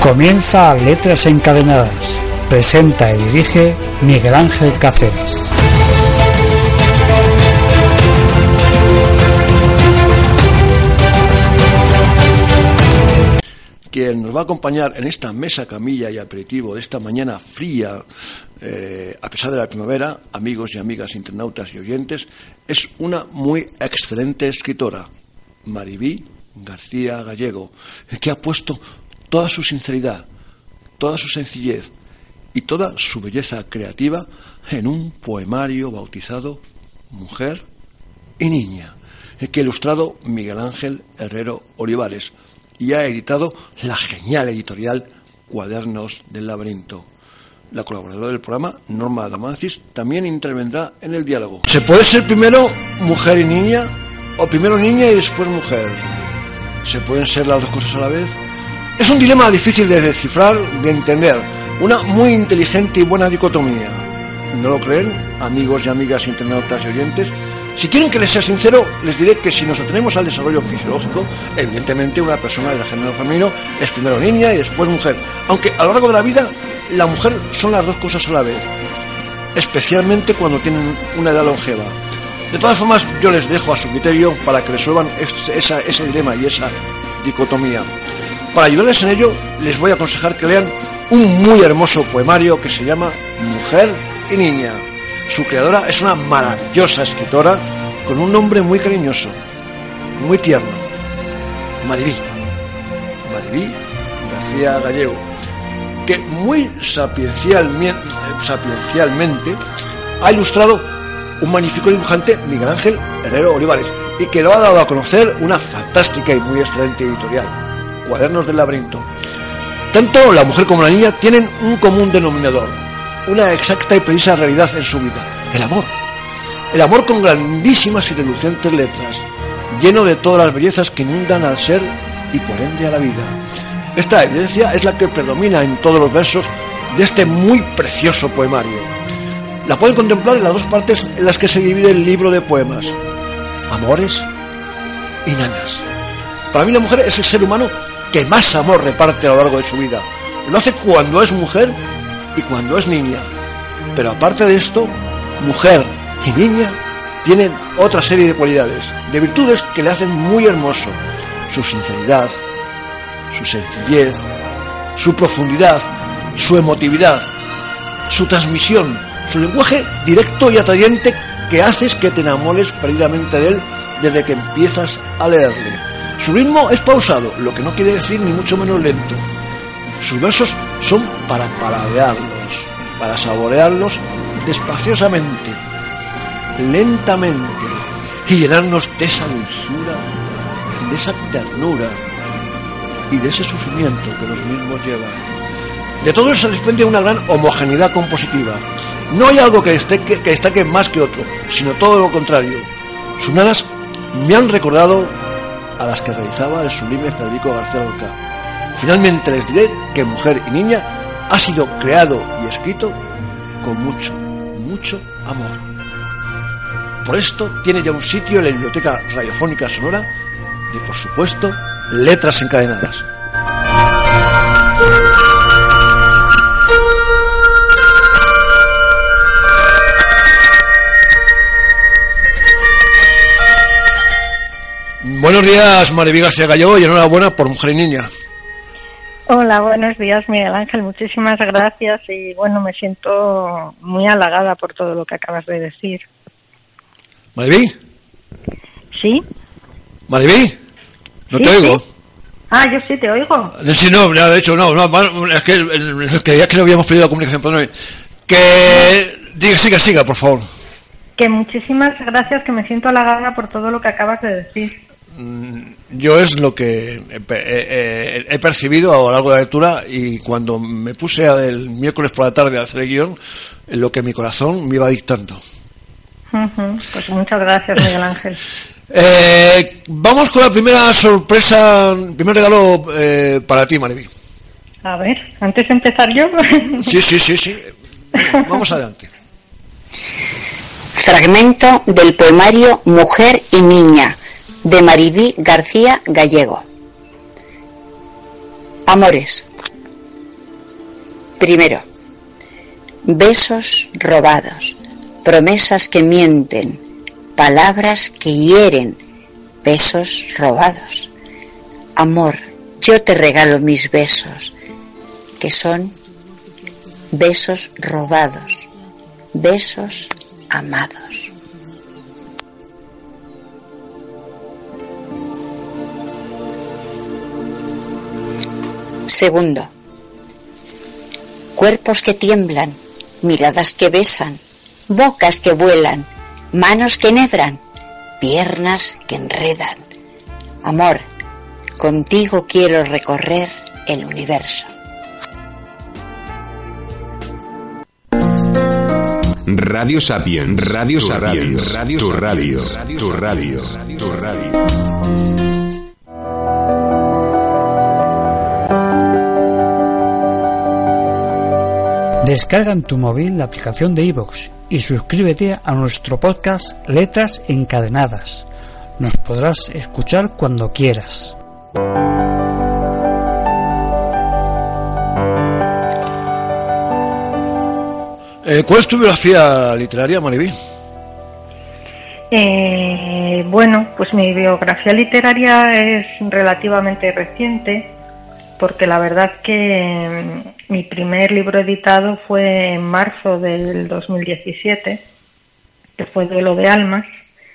Comienza Letras Encadenadas. Presenta y dirige Miguel Ángel Cáceres. Quien nos va a acompañar en esta mesa, camilla y aperitivo de esta mañana fría, a pesar de la primavera, amigos y amigas internautas y oyentes, es una muy excelente escritora, Maribí García Gallego, que ha puesto toda su sinceridad, toda su sencillez y toda su belleza creativa en un poemario bautizado Mujer y Niña, que ha ilustrado Miguel Ángel Herrero Olivares y ha editado la genial editorial Cuadernos del Laberinto. La colaboradora del programa, Norma Damancis, también intervendrá en el diálogo. ¿Se puede ser primero mujer y niña o primero niña y después mujer? ¿Se pueden ser las dos cosas a la vez? Es un dilema difícil de descifrar, de entender, una muy inteligente y buena dicotomía. ¿No lo creen, amigos y amigas internautas y oyentes? Si quieren que les sea sincero, les diré que si nos atenemos al desarrollo fisiológico, evidentemente una persona del género femenino es primero niña y después mujer, aunque a lo largo de la vida la mujer son las dos cosas a la vez, especialmente cuando tienen una edad longeva. De todas formas, yo les dejo a su criterio para que resuelvan ese dilema y esa dicotomía. Para ayudarles en ello, les voy a aconsejar que lean un muy hermoso poemario que se llama Mujer y Niña. Su creadora es una maravillosa escritora con un nombre muy cariñoso, muy tierno, Maribí García Gallego, que muy sapiencialmente ha ilustrado un magnífico dibujante, Miguel Ángel Herrero Olivares, y que lo ha dado a conocer una fantástica y muy excelente editorial, Cuadernos del Laberinto. Tanto la mujer como la niña tienen un común denominador, una exacta y precisa realidad en su vida: el amor. El amor con grandísimas y relucientes letras, lleno de todas las bellezas que inundan al ser y por ende a la vida. Esta evidencia es la que predomina en todos los versos de este muy precioso poemario. La pueden contemplar en las dos partes en las que se divide el libro de poemas: amores y nanas. Para mí la mujer es el ser humano que más amor reparte a lo largo de su vida. Lo hace cuando es mujer y cuando es niña. Pero aparte de esto, mujer y niña tienen otra serie de cualidades, de virtudes que le hacen muy hermoso: su sinceridad, su sencillez, su profundidad, su emotividad, su transmisión, su lenguaje directo y atrayente que haces que te enamores perdidamente de él desde que empiezas a leerle. Su ritmo es pausado, lo que no quiere decir ni mucho menos lento. Sus versos son para paladearlos, para saborearlos despaciosamente, lentamente, y llenarnos de esa dulzura, de esa ternura y de ese sufrimiento que los mismos llevan. De todo eso se desprende una gran homogeneidad compositiva. No hay algo que destaque más que otro, sino todo lo contrario. Sus nanas me han recordado a las que realizaba el sublime Federico García Lorca. Finalmente les diré que Mujer y Niña ha sido creado y escrito con mucho, mucho amor. Por esto tiene ya un sitio en la Biblioteca Radiofónica Sonora y, por supuesto, Letras Encadenadas. Buenos días, Maribí García Gallego, y enhorabuena por Mujer y Niña. Hola, buenos días, Miguel Ángel, muchísimas gracias y bueno, me siento muy halagada por todo lo que acabas de decir. ¿Maribí? ¿Sí? ¿Maribí? ¿No ¿Sí, te oigo? sí? Ah, yo sí te oigo. Sí, no, de hecho, no, es que ya que no habíamos perdido la comunicación, perdóname. Que siga, por favor. Que muchísimas gracias, que me siento halagada por todo lo que acabas de decir. Yo es lo que he percibido a lo largo de la lectura, y cuando me puse el miércoles por la tarde a hacer el guión, lo que mi corazón me iba dictando. Pues muchas gracias, Miguel Ángel. Vamos con la primera sorpresa, primer regalo para ti, Maribí. A ver, antes de empezar yo. Sí. Vamos adelante. Fragmento del poemario Mujer y Niña, de Maribí García Gallego. Amores. Primero, besos robados, promesas que mienten, palabras que hieren, besos robados. Amor, yo te regalo mis besos, que son besos robados, besos amados. Segundo, cuerpos que tiemblan, miradas que besan, bocas que vuelan, manos que enhebran, piernas que enredan. Amor, contigo quiero recorrer el universo. Radio Sapiens, Radio Sapiens, tu radio, tu radio, tu radio. Descarga en tu móvil la aplicación de iVoox y suscríbete a nuestro podcast Letras Encadenadas. Nos podrás escuchar cuando quieras. ¿Cuál es tu biografía literaria, Mariví? Bueno, pues mi biografía literaria es relativamente reciente, porque la verdad que mi primer libro editado fue en marzo del 2017, que fue Duelo de Almas.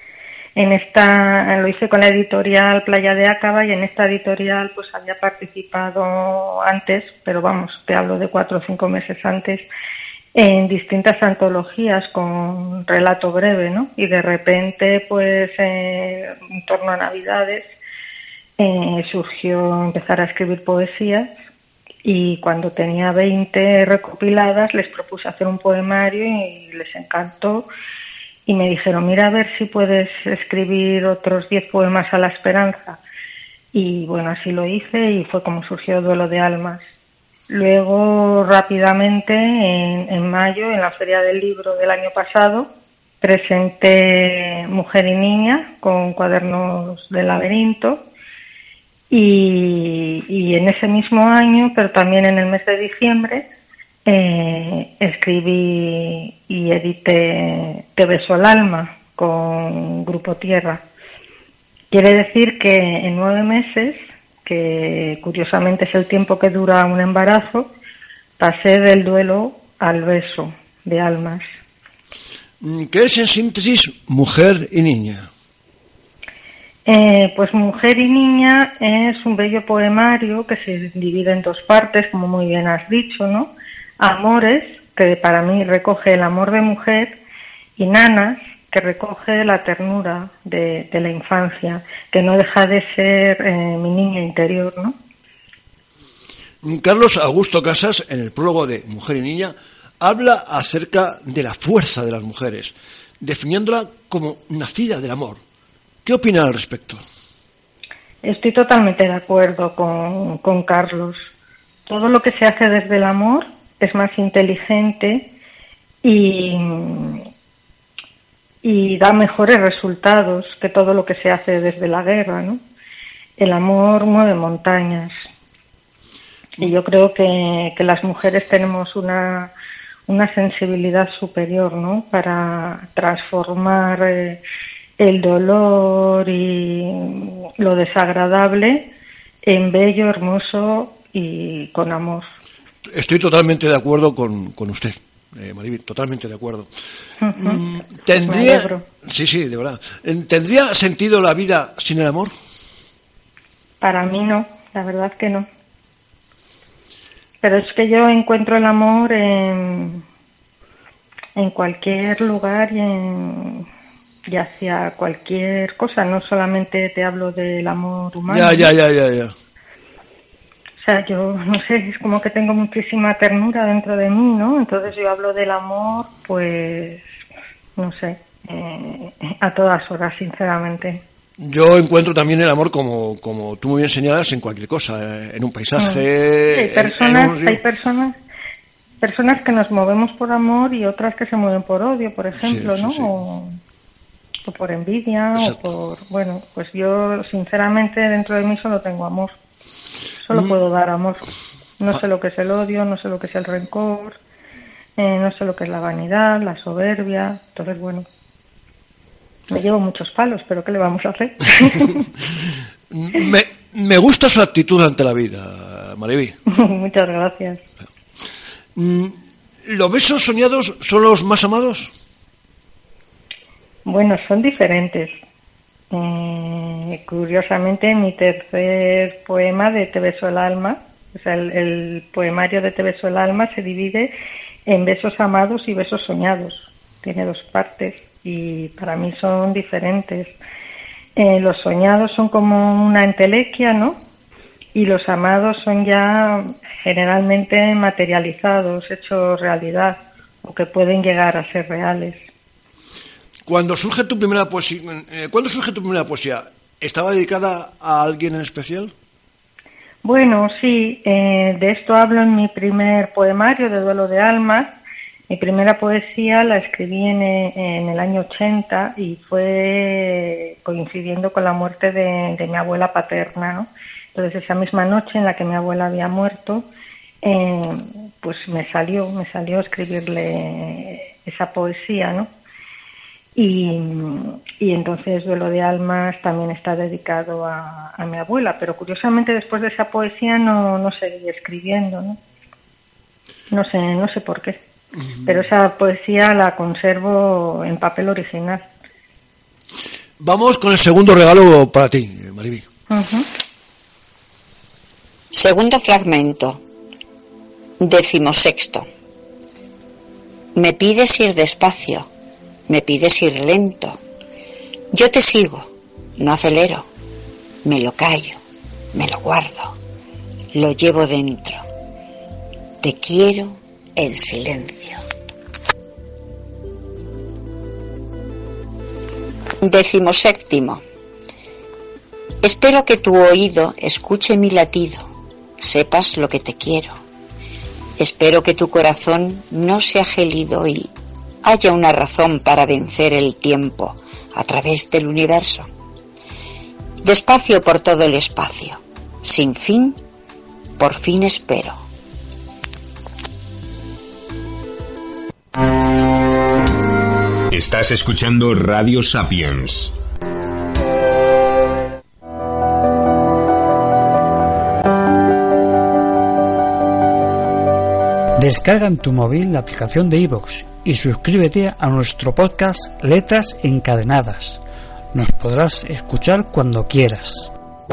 Lo hice con la editorial Playa de Acaba, y en esta editorial pues había participado antes, pero vamos, te hablo de 4 o 5 meses antes, en distintas antologías con relato breve, ¿no? Y de repente, pues en torno a Navidades, surgió empezar a escribir poesías, y cuando tenía 20 recopiladas les propuse hacer un poemario y les encantó, y me dijeron, mira a ver si puedes escribir otros 10 poemas a la esperanza. Y bueno, así lo hice, y fue como surgió Duelo de Almas. Luego, rápidamente, en mayo, en la Feria del Libro del año pasado, presenté Mujer y Niña con cuadernos de laberinto, y en ese mismo año, pero también en el mes de diciembre, escribí y edité Te beso el alma con Grupo Tierra. Quiere decir que en 9 meses, que curiosamente es el tiempo que dura un embarazo, pasé del duelo al beso de almas. ¿Qué es en síntesis Mujer y Niña? Pues Mujer y Niña es un bello poemario que se divide en 2 partes, como muy bien has dicho, ¿no? Amores, que para mí recoge el amor de mujer, y Nanas, que recoge la ternura de la infancia, que no deja de ser mi niña interior, ¿no? Carlos Augusto Casas, en el prólogo de Mujer y Niña, habla acerca de la fuerza de las mujeres, definiéndola como nacida del amor. ¿Qué opina al respecto? Estoy totalmente de acuerdo con Carlos. Todo lo que se hace desde el amor es más inteligente y da mejores resultados que todo lo que se hace desde la guerra, ¿no? El amor mueve montañas. Y yo creo que las mujeres tenemos una sensibilidad superior, ¿no? Para transformar el dolor y lo desagradable en bello, hermoso y con amor. Estoy totalmente de acuerdo con usted, Mariví, totalmente de acuerdo. ¿Tendría, sí, de verdad, ¿tendría sentido la vida sin el amor? Para mí no, la verdad que no. Pero es que yo encuentro el amor en cualquier lugar y hacia cualquier cosa. No solamente te hablo del amor humano. Ya. O sea, yo no sé, es como que tengo muchísima ternura dentro de mí, ¿no? Entonces yo hablo del amor, pues, no sé, a todas horas, sinceramente. Yo encuentro también el amor, como tú muy bien señalas, en cualquier cosa, en un paisaje. Sí, hay personas que nos movemos por amor y otras que se mueven por odio, por ejemplo, sí, ¿no? Sí. O por envidia. Exacto. O por... Bueno, pues yo, sinceramente, dentro de mí solo tengo amor. Solo puedo dar amor. No sé lo que es el odio, no sé lo que es el rencor, no sé lo que es la vanidad, la soberbia. Entonces, bueno, me llevo muchos palos, pero ¿qué le vamos a hacer? Me gusta su actitud ante la vida, Mariví. Muchas gracias. ¿Los besos soñados son los más amados? Bueno, son diferentes. Curiosamente, mi tercer poema de Te beso el alma, o sea, el poemario de Te beso el alma se divide en besos amados y besos soñados. Tiene dos partes y para mí son diferentes. Los soñados son como una entelequia, ¿no? Y los amados son ya generalmente materializados, hechos realidad, o que pueden llegar a ser reales. ¿Cuándo surge tu primera poesía? ¿Estaba dedicada a alguien en especial? Bueno, sí, de esto hablo en mi primer poemario de Duelo de Almas. Mi primera poesía la escribí en el año 80 y fue coincidiendo con la muerte de mi abuela paterna, ¿no? Entonces, esa misma noche en la que mi abuela había muerto, pues me salió escribirle esa poesía, ¿no? Y entonces Duelo de Almas también está dedicado a mi abuela, pero curiosamente después de esa poesía no seguí escribiendo, ¿no? No sé por qué, pero esa poesía la conservo en papel original. Vamos con el segundo regalo para ti, Mariví. Uh-huh. Segundo fragmento, 16. Me pides ir despacio, me pides ir lento. Yo te sigo, no acelero, me lo callo, me lo guardo, lo llevo dentro. Te quiero en silencio. 17. Espero que tu oído escuche mi latido, sepas lo que te quiero. Espero que tu corazón no sea gélido y haya una razón para vencer el tiempo a través del universo. Despacio por todo el espacio, sin fin, por fin espero. Estás escuchando Radio Sapiens. Descarga en tu móvil la aplicación de iVoox y suscríbete a nuestro podcast Letras Encadenadas. Nos podrás escuchar cuando quieras.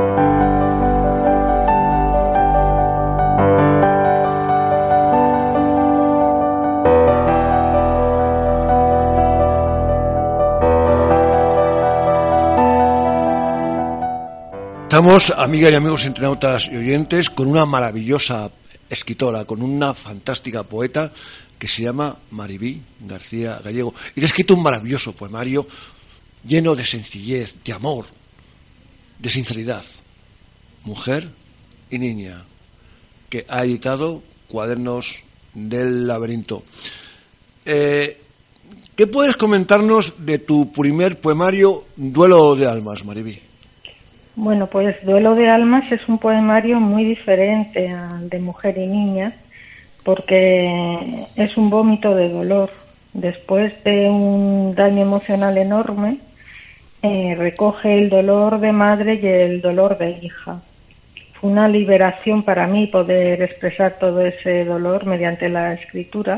Estamos, amigas y amigos internautas y oyentes, con una maravillosa escritora, con una fantástica poeta que se llama Mariví García Gallego y que ha escrito un maravilloso poemario lleno de sencillez, de amor, de sinceridad. Mujer y niña, que ha editado Cuadernos del Laberinto. ¿Qué puedes comentarnos de tu primer poemario, Duelo de Almas, Mariví? Bueno, pues Duelo de Almas es un poemario muy diferente al de Mujer y Niña, porque es un vómito de dolor. Después de un daño emocional enorme, recoge el dolor de madre y el dolor de hija. Fue una liberación para mí poder expresar todo ese dolor mediante la escritura,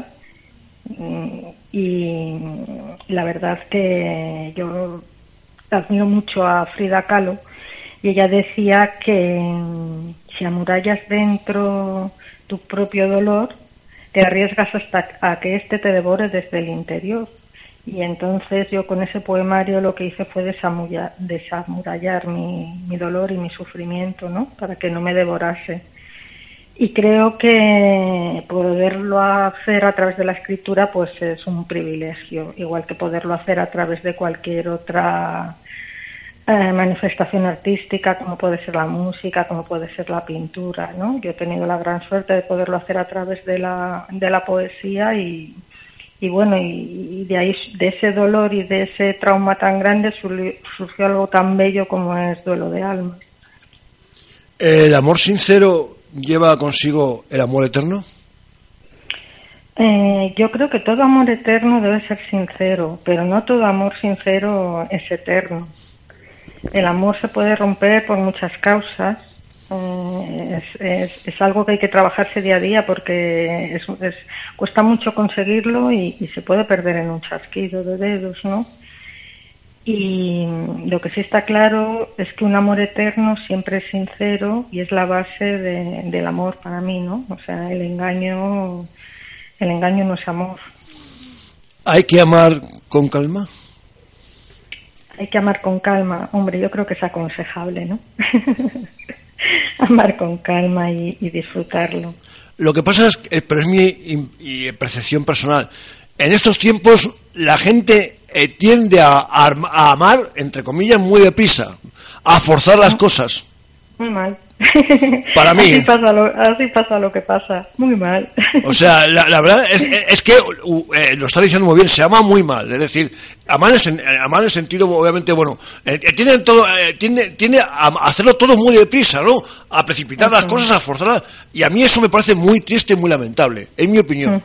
y la verdad que yo admiro mucho a Frida Kahlo. Y ella decía que si amurallas dentro tu propio dolor, te arriesgas hasta a que éste te devore desde el interior. Y entonces yo con ese poemario lo que hice fue desamurallar mi dolor y mi sufrimiento, ¿no? Para que no me devorase. Y creo que poderlo hacer a través de la escritura pues es un privilegio, igual que poderlo hacer a través de cualquier otra manifestación artística, como puede ser la música, como puede ser la pintura, ¿no? Yo he tenido la gran suerte de poderlo hacer a través de la poesía y bueno, y de ahí, de ese dolor y de ese trauma tan grande surgió algo tan bello como es Duelo de Almas. El amor sincero lleva consigo el amor eterno? Yo creo que todo amor eterno debe ser sincero, pero no todo amor sincero es eterno. El amor se puede romper por muchas causas. Es algo que hay que trabajarse día a día porque cuesta mucho conseguirlo y se puede perder en un chasquido de dedos, ¿no? Y lo que sí está claro es que un amor eterno siempre es sincero y es la base del amor para mí, ¿no? O sea, el engaño no es amor. ¿Hay que amar con calma? Hay que amar con calma. Hombre, yo creo que es aconsejable, ¿no? Amar con calma y disfrutarlo. Lo que pasa es que, pero es mi percepción personal, en estos tiempos la gente tiende a amar, entre comillas, muy deprisa, a forzar las cosas. Muy mal. Para mí. Así pasa lo que pasa. Muy mal. O sea, la verdad es que lo está diciendo muy bien, se ama muy mal. Es decir, amar en el sentido, obviamente, bueno, tiende a hacerlo todo muy deprisa, ¿no? A precipitar las cosas, a forzarlas. Y a mí eso me parece muy triste y muy lamentable, en mi opinión.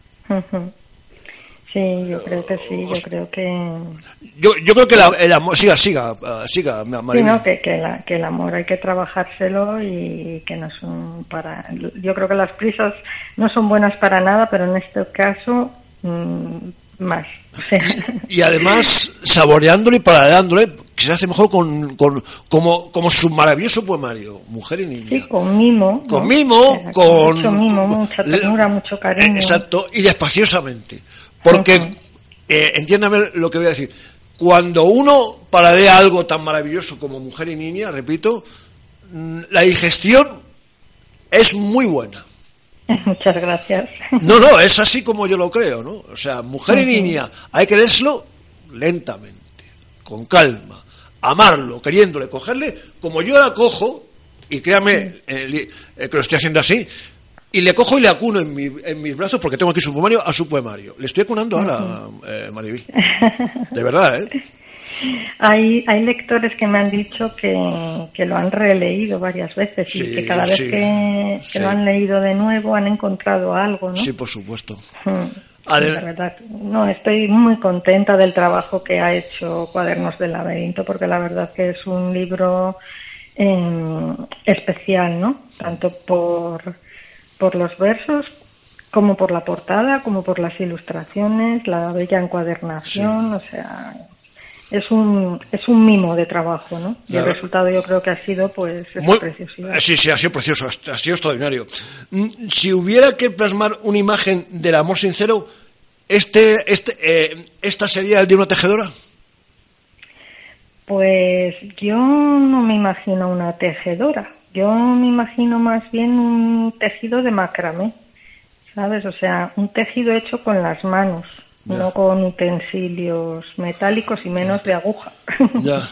Sí, yo creo que sí, yo creo que... Yo creo que el amor... Siga, Maribel. Sí, no, que el amor hay que trabajárselo y que no son para... Yo creo que las prisas no son buenas para nada, pero en este caso, más. O sea... y además, saboreándole y paladeándole, que se hace mejor como su maravilloso poemario, Mujer y Niña. Sí, con mimo. Con mimo, con... Mucho mimo, mucha ternura, mucho cariño. Exacto, y despaciosamente. Porque, entiéndame lo que voy a decir, cuando uno paladea algo tan maravilloso como Mujer y Niña, repito, la digestión es muy buena. Muchas gracias. No, es así como yo lo creo, ¿no? O sea, Mujer y Niña, hay que leerlo lentamente, con calma, amarlo, queriéndole, cogerle, como yo la cojo, y créame que lo estoy haciendo así, y le cojo y le acuno en mis brazos, porque tengo aquí su poemario, a su poemario. Le estoy acunando ahora, Maribí. De verdad, ¿eh? Hay lectores que me han dicho que lo han releído varias veces y que cada vez que lo han leído de nuevo han encontrado algo, ¿no? Sí, por supuesto. La verdad, no, estoy muy contenta del trabajo que ha hecho Cuadernos del Laberinto, porque la verdad que es un libro especial, ¿no? Tanto por los versos, como por la portada, como por las ilustraciones, la bella encuadernación, o sea, es un mimo de trabajo, ¿no? Y el resultado yo creo que ha sido, pues, esa preciosidad. Sí, ha sido precioso, ha sido extraordinario. Si hubiera que plasmar una imagen del amor sincero, ¿esta sería el de una tejedora? Pues yo no me imagino una tejedora. Yo me imagino más bien un tejido de macramé, ¿sabes? O sea, un tejido hecho con las manos, no con utensilios metálicos y menos de aguja. Ya.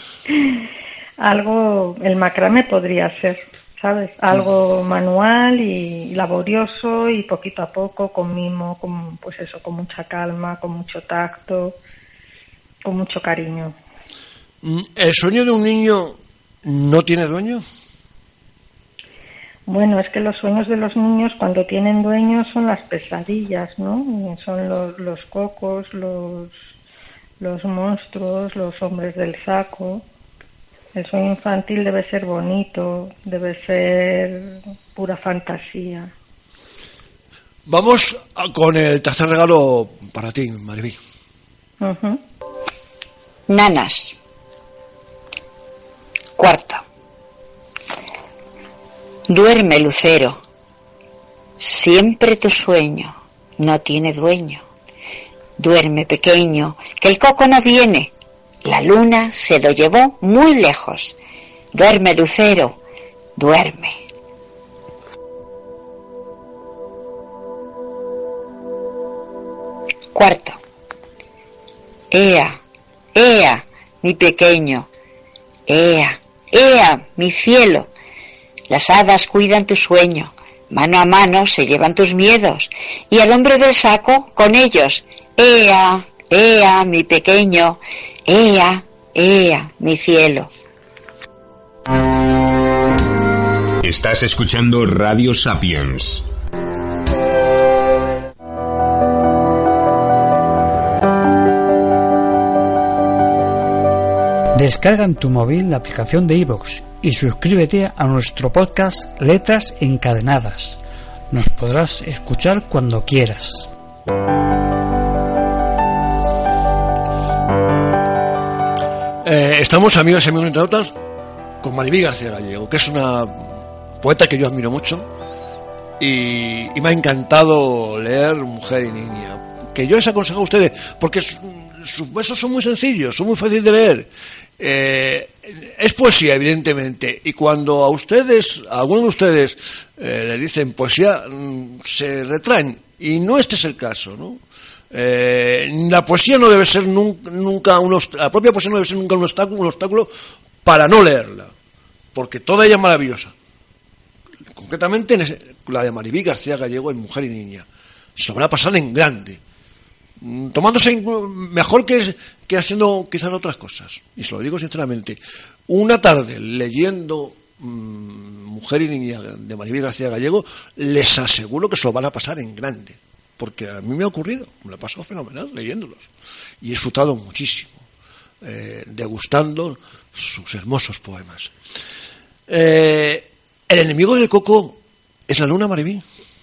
El macramé podría ser, ¿sabes? Algo manual y laborioso y poquito a poco, con mimo, con mucha calma, con mucho tacto, con mucho cariño. ¿El sueño de un niño no tiene dueño? Bueno, es que los sueños de los niños cuando tienen dueños son las pesadillas, ¿no? Son los cocos, los monstruos, los hombres del saco. El sueño infantil debe ser bonito, debe ser pura fantasía. Vamos con el tercer regalo para ti, Maribí. Nanas. Cuarto. Duerme, lucero, siempre tu sueño no tiene dueño. Duerme, pequeño, que el coco no viene, la luna se lo llevó muy lejos. Duerme, lucero, duerme. Cuarto. Ea, ea, mi pequeño, ea, ea, mi cielo. Las hadas cuidan tu sueño, mano a mano se llevan tus miedos, y al hombre del saco con ellos. Ea, ea, mi pequeño, ea, ea, mi cielo. Estás escuchando Radio Sapiens. Descarga en tu móvil la aplicación de iVoox y suscríbete a nuestro podcast Letras Encadenadas. Nos podrás escuchar cuando quieras. Estamos, amigos y amigos internautas, con Maribí García Gallego, que es una poeta que yo admiro mucho y me ha encantado leer Mujer y Niña, que yo les aconsejo a ustedes, porque sus versos son muy sencillos, son muy fáciles de leer. Es poesía, evidentemente, y cuando a algunos de ustedes le dicen poesía, se retraen, y no este es el caso, ¿no? La poesía no debe ser nunca la propia poesía no debe ser nunca un obstáculo para no leerla, porque toda ella es maravillosa. Concretamente la de Maribí García Gallego en Mujer y Niña se lo van a pasar en grande, tomándose mejor que haciendo quizás otras cosas, y se lo digo sinceramente. Una tarde leyendo Mujer y Niña de Maribí García Gallego, les aseguro que se lo van a pasar en grande, porque a mí me ha ocurrido, me lo he pasado fenomenal leyéndolos y he disfrutado muchísimo, degustando sus hermosos poemas. El enemigo del coco es la luna, Maribí.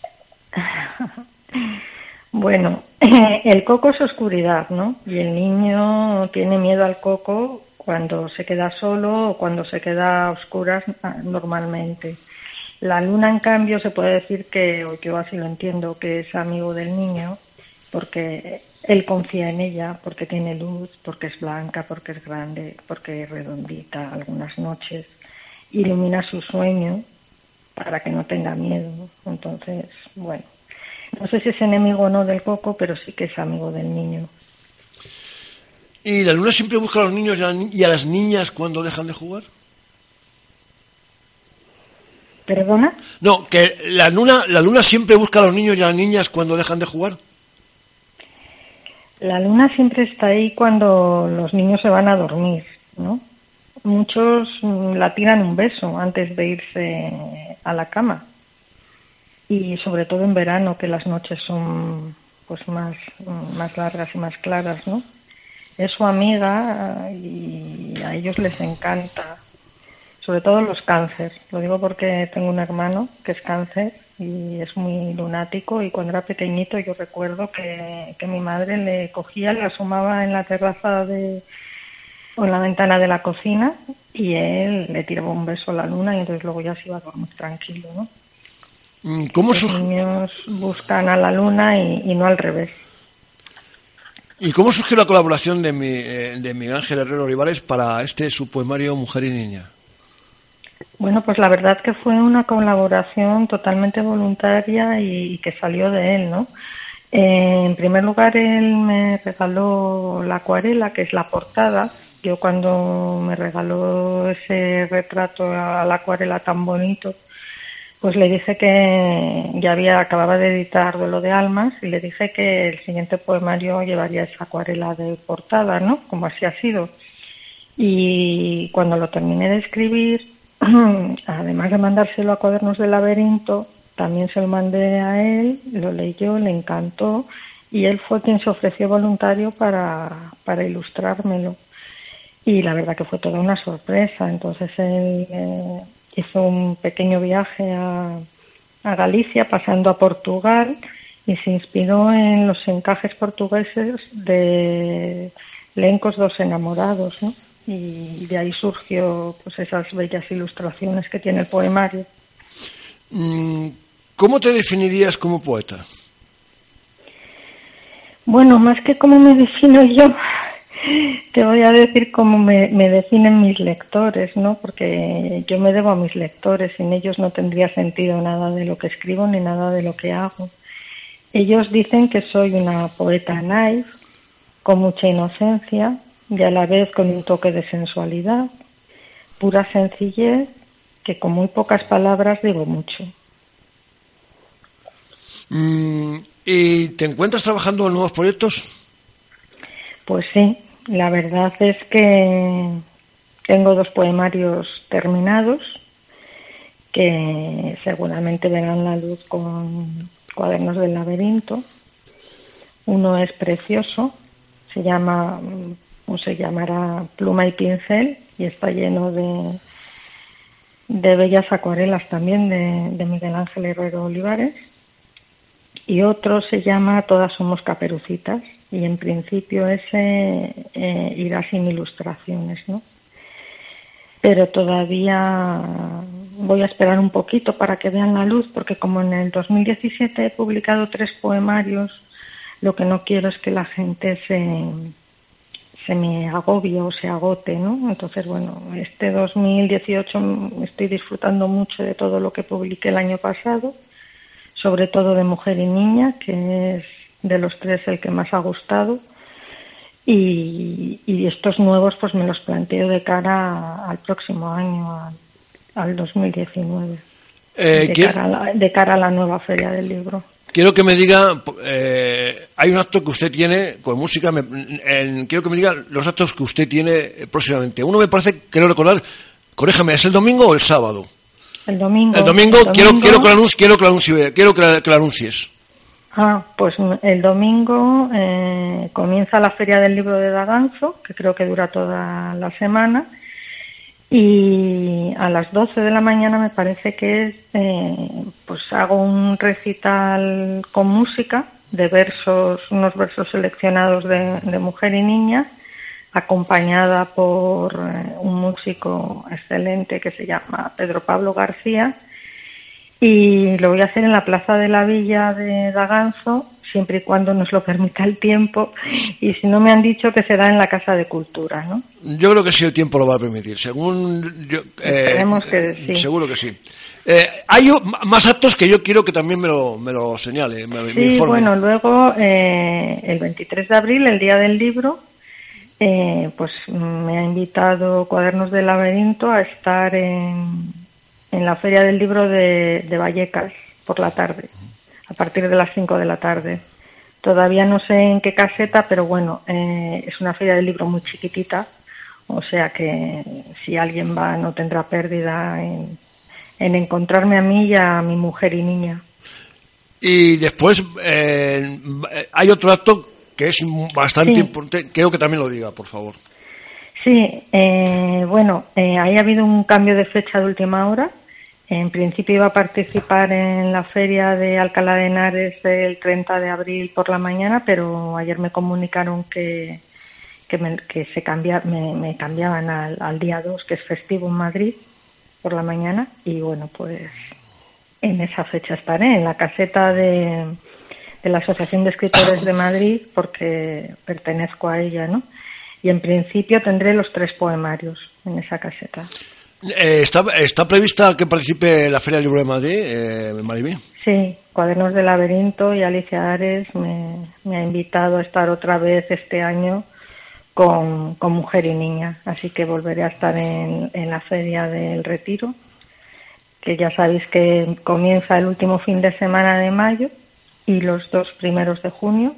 Bueno, el coco es oscuridad, ¿no? Y el niño tiene miedo al coco cuando se queda solo o cuando se queda a oscuras normalmente. La luna, en cambio, se puede decir que, o yo así lo entiendo, que es amigo del niño, porque él confía en ella, porque tiene luz, porque es blanca, porque es grande, porque es redondita algunas noches, ilumina su sueño para que no tenga miedo. Entonces, bueno, no sé si es enemigo o no del coco, pero sí que es amigo del niño. ¿Y la luna siempre busca a los niños y a las niñas cuando dejan de jugar? ¿Perdona? No, que la luna siempre busca a los niños y a las niñas cuando dejan de jugar. La luna siempre está ahí cuando los niños se van a dormir, ¿no? Muchos la tiran un beso antes de irse a la cama. Y sobre todo en verano, que las noches son pues más largas y más claras, ¿no? Es su amiga y a ellos les encanta. Sobre todo los cáncer. Lo digo porque tengo un hermano que es cáncer y es muy lunático, y cuando era pequeñito yo recuerdo que mi madre le cogía, le asomaba en la terraza o en la ventana de la cocina y él le tiraba un beso a la luna y entonces luego ya se iba a dormir tranquilo, ¿no? Los niños buscan a la luna y no al revés. ¿Y cómo surgió la colaboración de Miguel Ángel Herrero Olivares para su poemario Mujer y Niña? Bueno, pues la verdad que fue una colaboración totalmente voluntaria y que salió de él, ¿no? En primer lugar, él me regaló la acuarela, que es la portada. Yo cuando me regaló ese retrato a la acuarela tan bonito, pues le dije que acababa de editar Duelo de Almas y le dije que el siguiente poemario llevaría esa acuarela de portada, ¿no? Como así ha sido. Y cuando lo terminé de escribir, además de mandárselo a Cuadernos del Laberinto, también se lo mandé a él, lo leyó, le encantó y él fue quien se ofreció voluntario para ilustrármelo. Y la verdad que fue toda una sorpresa. Entonces él hizo un pequeño viaje a Galicia, pasando a Portugal, y se inspiró en los encajes portugueses de Lencos dos enamorados, ¿no? Y de ahí surgió pues esas bellas ilustraciones que tiene el poemario. ¿Cómo te definirías como poeta? Bueno, más que cómo me defino yo, te voy a decir cómo me definen mis lectores, ¿no? Porque yo me debo a mis lectores, sin ellos no tendría sentido nada de lo que escribo ni nada de lo que hago. Ellos dicen que soy una poeta naif, con mucha inocencia y a la vez con un toque de sensualidad, pura sencillez, que con muy pocas palabras digo mucho. ¿Y te encuentras trabajando en nuevos proyectos? Pues sí, la verdad es que tengo 2 poemarios terminados que seguramente verán la luz con Cuadernos del Laberinto. Uno es precioso, se llamará Pluma y Pincel, y está lleno de bellas acuarelas también de Miguel Ángel Herrero Olivares. Y otro se llama Todas somos caperucitas, y en principio ese irá sin ilustraciones, ¿no? Pero todavía voy a esperar un poquito para que vean la luz, porque como en el 2017 he publicado 3 poemarios, lo que no quiero es que la gente se me agobie o se agote, ¿no? Entonces, bueno, este 2018 estoy disfrutando mucho de todo lo que publiqué el año pasado, sobre todo de Mujer y Niña, que es de los 3 el que más ha gustado. Y estos nuevos pues me los planteo de cara al próximo año, al 2019, de cara a la nueva Feria del Libro. Quiero que me diga, hay un acto que usted tiene con música, quiero que me diga los actos que usted tiene próximamente. Uno me parece, quiero recordar, corríjame, ¿es el domingo o el sábado? El domingo. El domingo. Quiero que lo anuncies. Pues el domingo comienza la Feria del Libro de Daganzo, que creo que dura toda la semana, y a las 12 de la mañana me parece que es, pues hago un recital con música de versos, unos versos seleccionados de Mujer y Niña, acompañada por un músico excelente que se llama Pedro Pablo García, y lo voy a hacer en la Plaza de la Villa de Daganzo, siempre y cuando nos lo permita el tiempo, y si no me han dicho que será en la Casa de Cultura, ¿no? Yo creo que sí, el tiempo lo va a permitir, esperemos que sí. Seguro que sí. Hay más actos que yo quiero que también me lo señale, me informe. Bueno, luego el 23 de abril, el Día del Libro, pues me ha invitado Cuadernos del Laberinto a estar en la Feria del Libro de Vallecas por la tarde, a partir de las 5 de la tarde. Todavía no sé en qué caseta, pero bueno, es una Feria del Libro muy chiquitita, o sea que si alguien va no tendrá pérdida en encontrarme a mí y a mi Mujer y Niña. Y después hay otro acto que es bastante importante, creo que también lo diga, por favor. Sí, bueno, ahí ha habido un cambio de fecha de última hora. En principio iba a participar en la feria de Alcalá de Henares el 30 de abril por la mañana, pero ayer me comunicaron que me cambiaban al día 2, que es festivo en Madrid, por la mañana, y bueno, pues en esa fecha estaré, en la caseta de la Asociación de Escritores de Madrid, porque pertenezco a ella, ¿no? Y en principio tendré los 3 poemarios en esa caseta. ¿Está prevista que participe en la Feria del Libro de Madrid, Maribí? Sí, Cuadernos del Laberinto, y Alicia Ares me ha invitado a estar otra vez este año con Mujer y Niña, así que volveré a estar en la Feria del Retiro, que ya sabéis que comienza el último fin de semana de mayo y los 2 primeros de junio,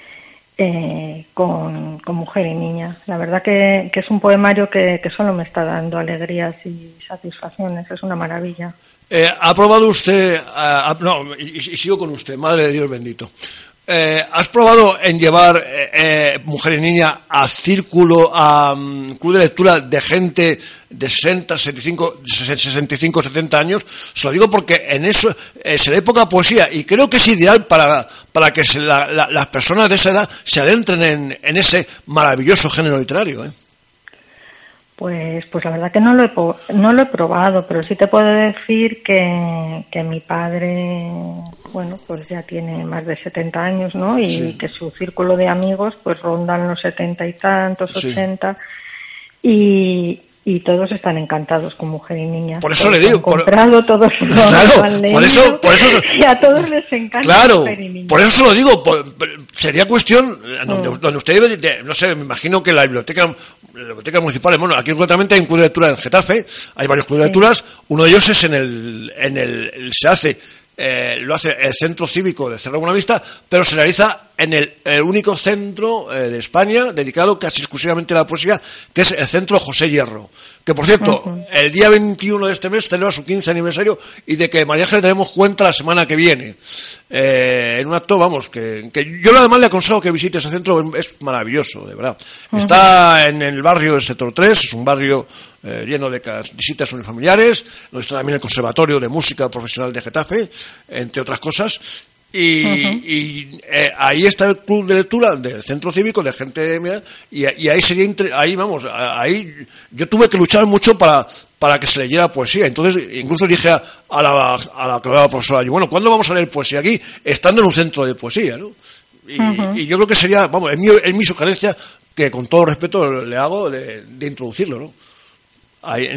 con Mujer y Niña. La verdad que es un poemario que solo me está dando alegrías y satisfacciones, es una maravilla. ¿Ha probado usted, y sigo con usted, Madre de Dios bendito, ¿has probado en llevar Mujer y Niña a círculo, a club de lectura de gente de 60, 65, 70 años? Se lo digo porque en eso se lee poca poesía y creo que es ideal para que las personas de esa edad se adentren en ese maravilloso género literario, Pues la verdad que no lo he probado, pero sí te puedo decir que mi padre, bueno, pues ya tiene más de 70 años, ¿no? Y sí, que su círculo de amigos pues rondan los 70 y tantos, 80, y todos están encantados con Mujer y Niña. Por eso le digo, todos claro, por eso y a todos les encanta, claro, Mujer y Niña. Por eso se lo digo, sería cuestión donde usted debe, no sé, me imagino que la biblioteca municipal, bueno, aquí concretamente hay un club de lectura en Getafe, hay varios clubes de lecturas, uno de ellos es lo hace el Centro Cívico de Cerro Buenavista, pero se realiza en el único centro de España dedicado casi exclusivamente a la poesía, que es el Centro José Hierro, que por cierto, el día 21 de este mes celebra su 15 aniversario y de que María Ángeles tenemos cuenta la semana que viene. En un acto, vamos, que yo además le aconsejo que visite ese centro, es maravilloso, de verdad. Está en el barrio del sector 3, es un barrio lleno de visitas unifamiliares, donde está también el Conservatorio de Música Profesional de Getafe, entre otras cosas. Y ahí está el club de lectura del centro cívico de gente mía, y ahí sería ahí yo tuve que luchar mucho para que se leyera poesía. Entonces incluso dije a la profesora, bueno, ¿cuándo vamos a leer poesía aquí? Estando en un centro de poesía, ¿no? Y yo creo que sería, vamos, es mi sugerencia, que con todo respeto le hago de introducirlo, ¿no? Ahí,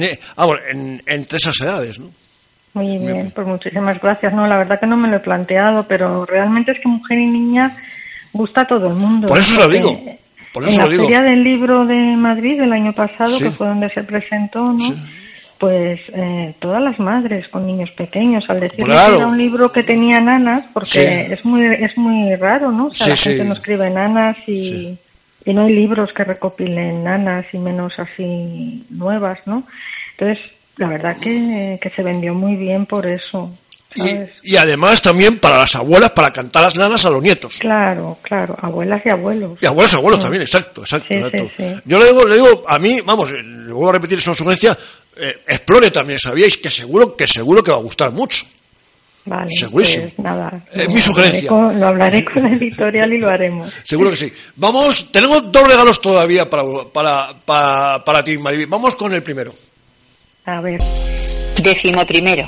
entre esas edades, ¿no? Muy bien, pues muchísimas gracias. No, la verdad que no me lo he planteado, pero realmente es que Mujer y Niña gusta a todo el mundo. Por eso lo digo. En la Feria del Libro de Madrid del año pasado, sí, que fue donde se presentó, ¿no? Sí. Pues todas las madres con niños pequeños, al decirles que era un libro que tenía nanas, porque es muy raro, ¿no? O sea, la gente no escribe nanas y no hay libros que recopilen nanas y menos así nuevas, ¿no? Entonces, la verdad que se vendió muy bien por eso, ¿sabes? Y además también para las abuelas, para cantar las nanas a los nietos. Claro, abuelas y abuelos. Y abuelos también, exacto. Sí. Yo le digo, a mí, vamos, le vuelvo a repetir, es una sugerencia, explore también, sabíais que seguro que va a gustar mucho. Vale, segurísimo. Pues nada. Es mi sugerencia. Lo hablaré con la editorial y lo haremos. Seguro que sí. Vamos, tenemos 2 regalos todavía para ti, Mariby. Vamos con el primero. A ver. 11º.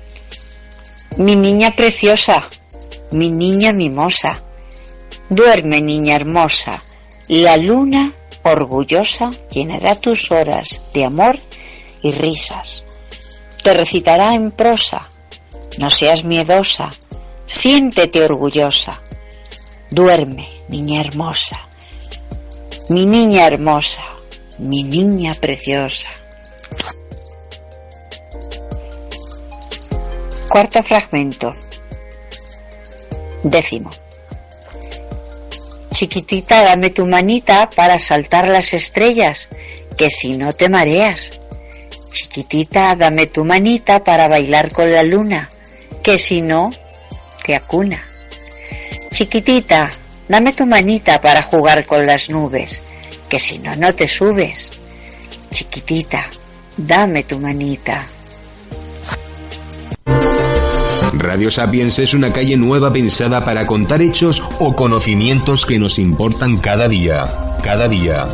Mi niña preciosa, mi niña mimosa, duerme, niña hermosa, la luna orgullosa llenará tus horas de amor y risas. Te recitará en prosa, no seas miedosa, siéntete orgullosa. Duerme, niña hermosa, mi niña hermosa, mi niña preciosa. 4º fragmento. 10º. Chiquitita, dame tu manita para saltar las estrellas, que si no te mareas. Chiquitita, dame tu manita para bailar con la luna, que si no te acuna. Chiquitita, dame tu manita para jugar con las nubes, que si no, no te subes. Chiquitita, dame tu manita. Radio Sapiens es una calle nueva pensada para contar hechos o conocimientos que nos importan cada día. Cada día.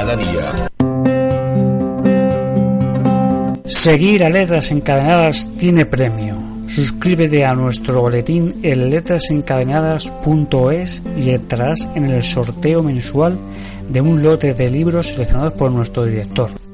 Seguir a Letras Encadenadas tiene premio. Suscríbete a nuestro boletín en letrasencadenadas.es y entrarás en el sorteo mensual de un lote de libros seleccionados por nuestro director.